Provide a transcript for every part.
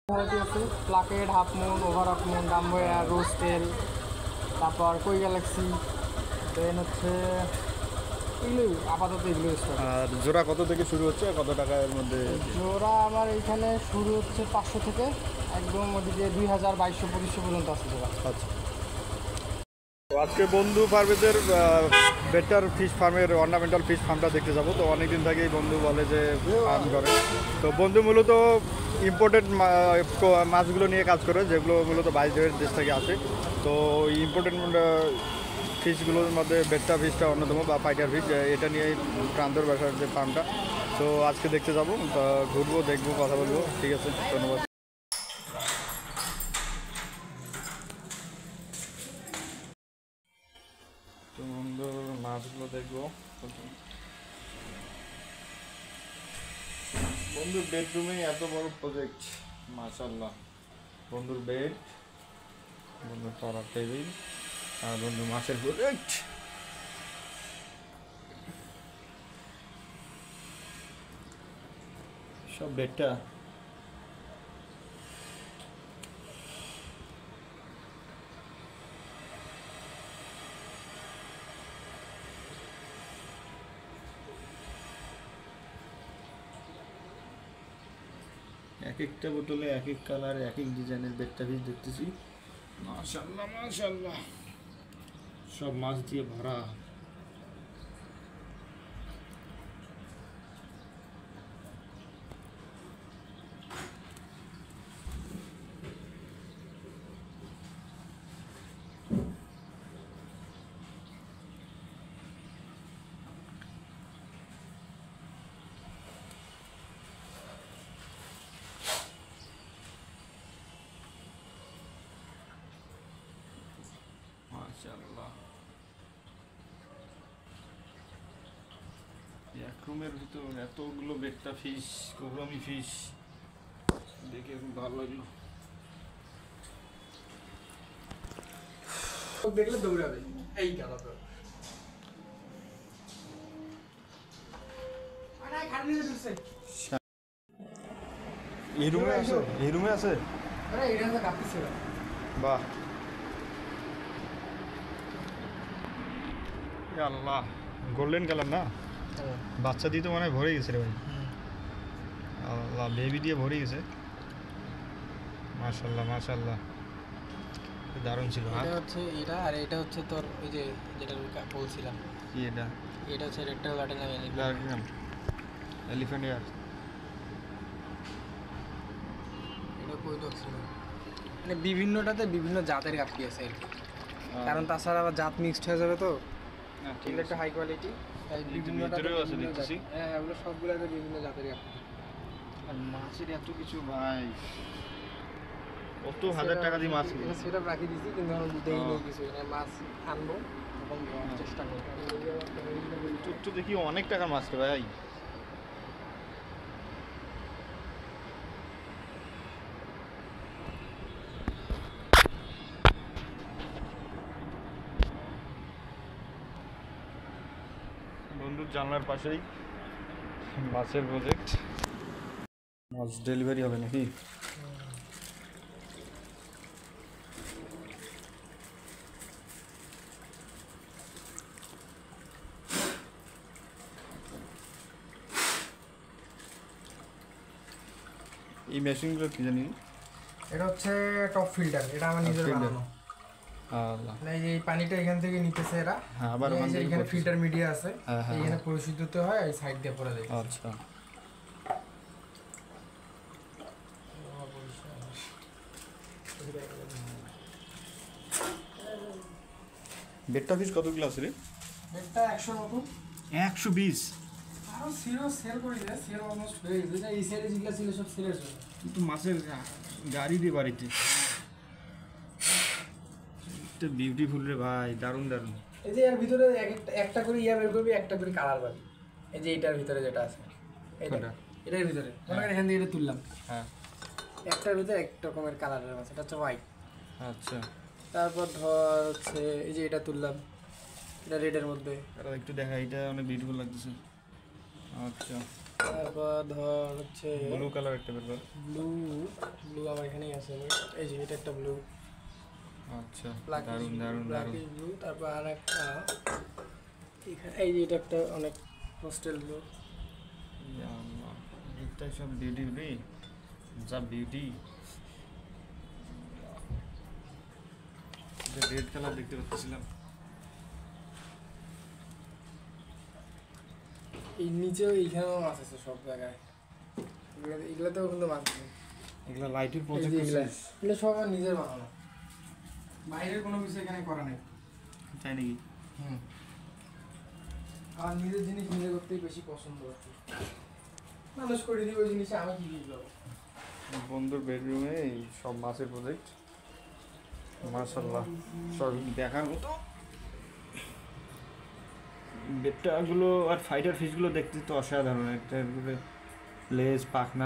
Variety আছে plakat, half moon, over half moon, ডাম্বোয়া, রোস্টেল, তারপর কই গ্যালাক্সি, দেন হচ্ছে এগুলোই আপাতত এগুলো স্টক। আর জোড়া কত থেকে শুরু হচ্ছে আর কত টাকার মধ্যে? জোড়া আমার এইখানে শুরু হচ্ছে 500 থেকে একদম ওদিকে 2000, 2200, 2500 পর্যন্ত আছে জোড়া। আচ্ছা, তো আজকে বন্ধু ফার্মেদের বেটার ফিশ ফার্মের অর্নামেন্টাল ফিশ ফার্মটা দেখতে যাবো। তো অনেকদিন থেকেই বন্ধু বলে যে ফার্ম করে। তো বন্ধু মূলত ইম্পোর্টেড মাছগুলো নিয়ে কাজ করে, যেগুলো মূলত বাইরের দেশ থেকে আসে। তো ইম্পোর্টেড ফিশগুলোর মধ্যে বেট্টা ফিশটা অন্যতম, বা ফাইটার ফিশ, এটা নিয়েই প্রান্তর বাসার যে ফার্মটা। তো আজকে দেখতে যাবো, তো ঘুরবো, দেখবো, কথা বলবো। ঠিক আছে, ধন্যবাদ। তো বন্ধুর মাছগুলো দেখবো। বন্ধুর বেডরুমে এত বড় প্রজেক্ট, মাশাআল্লাহ। বন্ধুর বেড, বন্ধুর পড়ার টেবিল, আর বন্ধু মাছের প্রজেক্ট। সব বেডটা এক একটা বোতলে এক এক কালার, এক এক ডিজাইনের বেডটা পিস দেখতেছি। মাশাআল্লাহ মাশাআল্লাহ, সব মাছ দিয়ে ভরা। মাশাআল্লাহ, এক রুমের ভিতর এতগুলো বেডটা ফিশ, কোরামি ফিশ, দেখে খুব ভালো লাগলো। দেখলে দৌড়াবে এই গেল তো। এই রুমে আছে, এই রুমে আছে। আরে এটা তো কাপড় ছিল। বাহ, আল্লাহ, গোল্ডেন কালার না? বাচ্চা দিয়ে তো মনে হয় ভরে গেছে রে ভাই। আল্লাহ, বেবি দিয়ে ভরে গেছে। মাশাআল্লাহ মাশাআল্লাহ, দারুণ ছিল। এটা হচ্ছে এটা, আর এটা হচ্ছে তোর ওই যে যেটা বলছিলাম। কি এটা? এটা হচ্ছে রেড টেল লাটিনাম এলিফ্যান্ট ইয়ার। এটা কই ছিল, মানে বিভিন্নটাতে বিভিন্ন জাতের কাপড়ি আছে আর কি। কারণ তাছাড়া আবার জাত মিক্সড হয়ে যাবে তো। ঠিক একটা হাই কোয়ালিটি, তাই বিভিন্নটাতে আছে দেখতেছি। হ্যাঁ, এগুলো সবগুলোতে বিভিন্ন জাতের কাপড়ি। আর মাছের এত কিছু ভাই, কত হাজার টাকা দিয়ে মাছ কিনে সেটা রাখি দিছি, কিন্তু আমি দেই নেই কিছু। মাছ আনবো তখন চেষ্টা করবো। একটু দেখি অনেক টাকার মাছ রে ভাই। বন্ধুর জানলার পাশেই মাছের প্রজেক্ট। মাছ ডেলিভারি হবে নাকি? এই মেশিনগুলো কি জানি? এটা হচ্ছে টপ ফিল্টার, এটা আমার নিজের বানানো। মানে এই যে পানিটা এখান থেকে নিতেছে এরা, আবার এখানে ফিল্টার মিডিয়া আছে, এখানে পরিশুদ্ধ হয়, এই সাইড দিয়ে পড়ে যায়। আচ্ছা, বেডটা ফিস কত গ্লাস রে? বেডটা 100 মতো। 120? আরো সিরো সেল করে দেয়, সেল অলমোস্ট হয়ে গেছে। এই সাইডে যেগুলো ছিল সব সেলের জন্য। কিন্তু মাছের গাড়ি দিয়ে বাড়িতে এটা বিউটিফুল রে ভাই, দারুণ দারুণ। এই যে এর ভিতরে একটা করে ইয়া বের করবি, একটা করে কালার পাবি। এই যে এটার ভিতরে যেটা আছে, এটার ভিতরে মনে করেন এখান থেকে এটা তুললাম, হ্যাঁ, একটার ভিতরে এক রকমের কালারের আছে। এটা হচ্ছে হোয়াইট। আচ্ছা, তারপর ধর হচ্ছে এই যে এটা তুললাম, এটা রেডের মধ্যে। এটা একটু দেখা, এটা অনেক বিউটিফুল লাগতেছে। আচ্ছা, তারপর ধর হচ্ছে ব্লু কালার একটা বের কর। ব্লু, ব্লু আমার এখানেই আছে। এই যে এটা একটা ব্লু, আচ্ছা দারুণ দারুণ দারুণ। ব্লু, তারপর আর একটা এখানে এই যে এটা একটা অনেক হোস্টেল ব্লু। আল্লাহ, এটা সব বিউটি রে, যা বিউটি। এটা রেড কালার দেখতে পাচ্ছিলাম। এই নিচেও এইখানেও মাছ আছে সব জায়গায়, এগুলোতেও কিন্তু মাছ আছে। এগুলো লাইটের প্রজেক্ট এগুলো সব আমার নিজের বানানো, বাইরের কোনো কিছু এখানে করা নেই। তাই নাকি? আমার নিজের জিনিস নিজে করতেই বেশি পছন্দ হচ্ছে। মানুষ করে দিই ওই জিনিসে আমি কি করবো? বন্ধুর বেডরুমে এই সব মাছের প্রজেক্ট, মাশাআল্লাহ সব দেখার মতো। বেডটাগুলো আর ফাইটার ফিশগুলো দেখতে তো অসাধারণ, একটা লেজ পাখনা,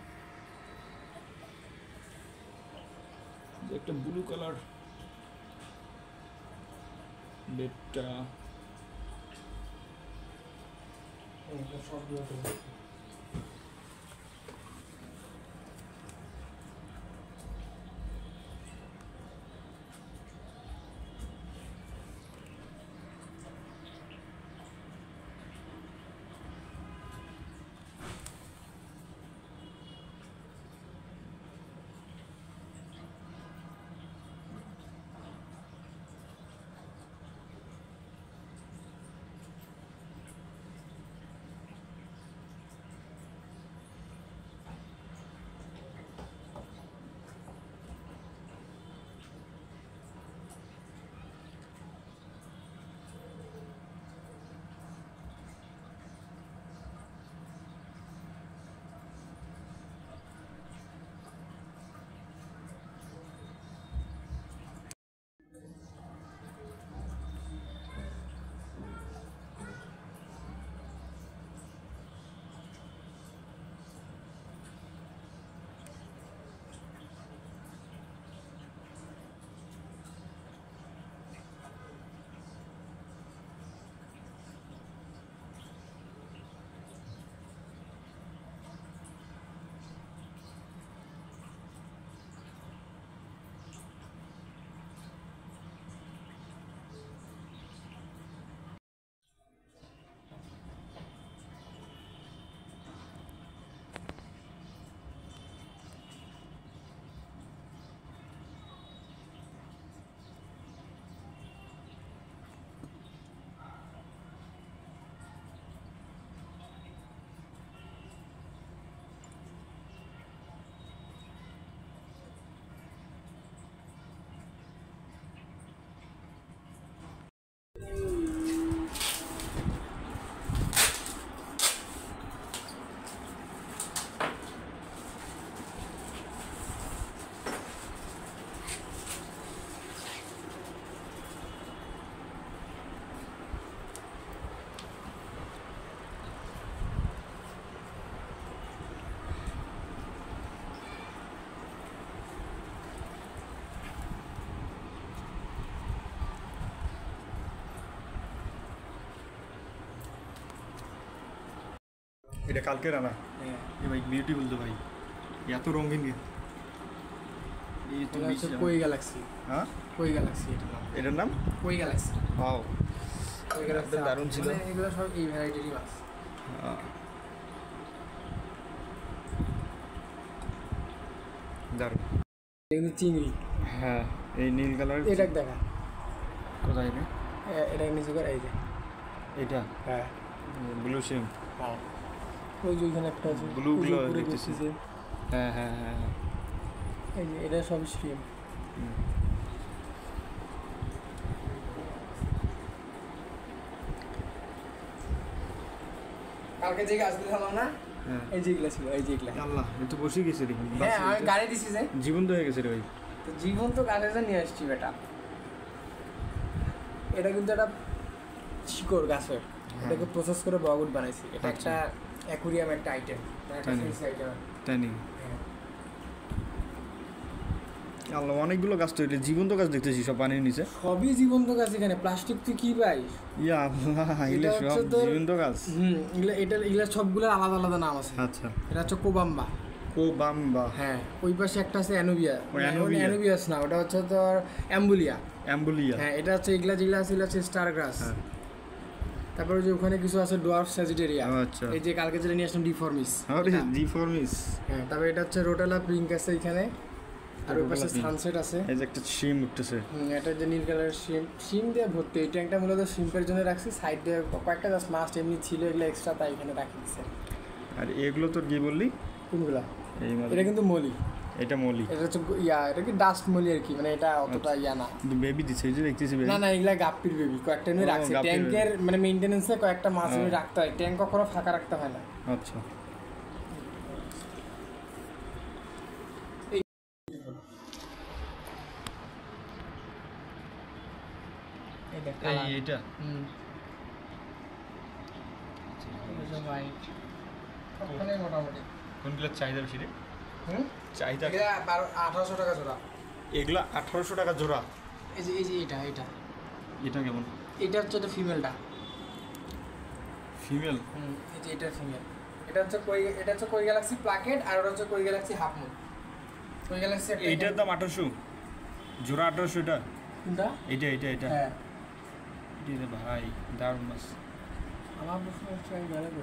একটা ব্লু কালার বেডটা। সবগুলো এটা কালকের আনা। এ ভাই বিউটিফুল তো ভাই, এত রঙিন। এই তো কই গ্যালাক্সি। হ্যাঁ কই গ্যালাক্সি এটার নাম। এটার নাম কই গ্যালাক্সি। ওয়াও, কই গ্যালাক্সি দারুণ ছিল। এগুলো সব এই ভ্যারাইটিরই মাছ। দারুণ। এগুলো চিংড়ি। হ্যাঁ এই নীল কালার। এটা দেখা কোথায় এটা? এটা নিচে করে এই যে এটা। হ্যাঁ ব্লু সিম। হ্যাঁ ওই যে ওইখানে একটা আছে ব্লু গুলো দেখতেছি। হ্যাঁ হ্যাঁ হ্যাঁ এই যে এটা সব স্ট্রিম। কালকে যে গাছ দিলাম না, এই যেগুলো ছিল, এই যেগুলো। আল্লাহ, এ তো বসে গেছে রে। হ্যাঁ আমি গাড়ি দিছি যে জীবন্ত হয়ে গেছে রে ভাই। তো জীবন্ত গাড়িটা নিয়ে আসছি বেটা। এটা কিন্তু একটা শিকড় গাছের, এটাকে প্রসেস করে বগুড বানাইছি। এটা একটা অ্যাকুরিয়াম, একটা আইটেম, একটা ফেন্সি আইটেম। তাই নাকি? আল্লাহ, অনেকগুলো গাছ তো, এটা জীবন্ত গাছ দেখতেছি সব পানির নিচে। সবই জীবন্ত গাছ এখানে। প্লাস্টিক তুই কি পাই? ইয়া আল্লাহ, এগুলো সব জীবন্ত গাছ। এগুলো সবগুলোর আলাদা আলাদা নাম আছে। আচ্ছা, এটা হচ্ছে কোবাম্বা। কোবাম্বা। হ্যাঁ, ওই পাশে একটা আছে অ্যানোবিয়া, অ্যানোবিয়াস না, ওটা হচ্ছে তোর অ্যাম্বুলিয়া। হ্যাঁ, এটা হচ্ছে এগুলা যেগুলা আছে এগুলা হচ্ছে স্টার গ্রাস। তারপরে যে ওখানে কিছু আছে ডোয়ার্ফ স্যাজিটেরিয়া। আচ্ছা, এই যে কালকে যেটা নিয়ে আসলাম ডিফর্মিস। ডিফর্মিস। হ্যাঁ, তারপরে এটা হচ্ছে রোটালা পিঙ্ক আছে এখানে, আর ওই পাশে সানসেট আছে। এই যে একটা শিম উঠতেছে। এটা যে নীল কালারের শিম দিয়ে ভর্তি। এই ট্যাঙ্কটা মূলত শিম্পের জন্য রাখছি, সাইড দিয়ে কয়েকটা জাস্ট মাস্ট এমনি ছিল, এগুলো এক্সট্রা তাই এখানে রাখি দিচ্ছে। আর এগুলো তোর কি বললি? কোনগুলা? এটা কিন্তু মলি। এটা মলি, এটা হচ্ছে এটা কি ডাস্ট মলি আর কি, মানে এটা অতটা না। বেবি দিছে, এই যে দেখতেছি বেবি। না এগুলা গাপ্পির বেবি, কয়েকটা এমনি রাখছে। ট্যাঙ্কের মানে মেইনটেনেন্সে কয়েকটা মাছ এমনি রাখতে হয়, ট্যাঙ্ক কখনো ফাঁকা রাখতে হয় না। আচ্ছা, এইটা মোটামুটি কোনগুলোর চাহিদা বেশি রে? চাহিদা 1800 টাকা জোড়া। এগুলা 1800 টাকা জোড়া। এই যে এটা কেমন? এটা হচ্ছে ফিমেলটা। ফিমেল? এই যে এটা ফিমেল। এটা হচ্ছে কই গ্যালাক্সি প্লাকেট, আর ওটা হচ্ছে koi galaxy half moon. Koi galaxy এইটার দাম 1800 জোড়া। 1800 এটা? কোনটা? এটা হ্যাঁ, এটা ভাই দারুণ মাছ। আমার প্রশ্ন হচ্ছে আমি জানাবো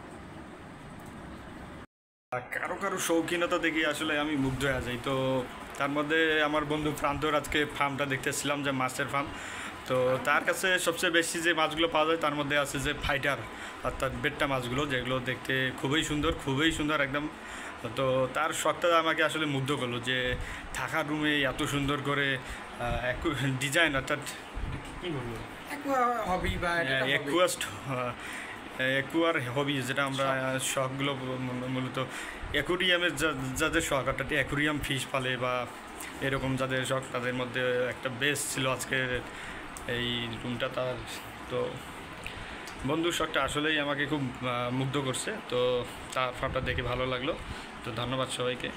কারো শৌখিনতা দেখি আসলে আমি মুগ্ধ হয়ে যাই। তো তার মধ্যে আমার বন্ধু প্রান্তর আজকে ফার্মটা দেখতেছিলাম, যে মাছের ফার্ম। তো তার কাছে সবচেয়ে বেশি যে মাছগুলো পাওয়া যায় তার মধ্যে আছে যে ফাইটার, অর্থাৎ বেট্টা মাছগুলো, যেগুলো দেখতে খুবই সুন্দর একদম। তো তার শখটা আমাকে আসলে মুগ্ধ করলো, যে থাকার রুমে এত সুন্দর করে ডিজাইন, অর্থাৎ কী বলবো, হবি বা অ্যাকুয়ার হবি, যেটা আমরা শখগুলো মূলত অ্যাকুরিয়ামের যাদের শখ, অর্থাৎ অ্যাকুরিয়াম ফিশ পালে বা এরকম যাদের শখ, তাদের মধ্যে একটা বেস্ট ছিল আজকের এই রুমটা। তার তো বন্ধুর শখটা আসলেই আমাকে খুব মুগ্ধ করছে। তো তার ফার্মটা দেখে ভালো লাগলো। তো ধন্যবাদ সবাইকে।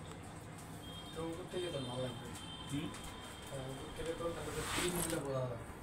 তো উপর থেকে তো ভালো লাগবে। উপর থেকে তো তাহলে